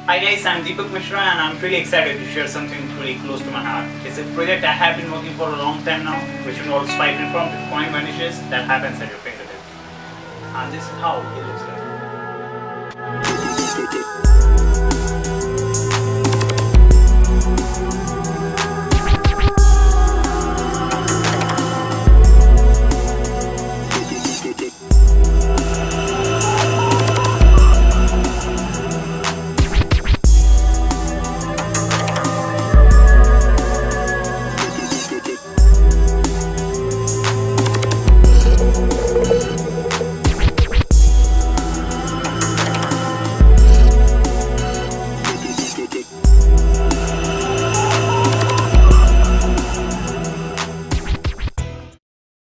Hi guys, I'm Deepak Mishra and I'm really excited to share something really close to my heart. It's a project I have been working for a long time now, which involves swiping from the coin vanishes that happens at your fingertips. And this is how it looks like.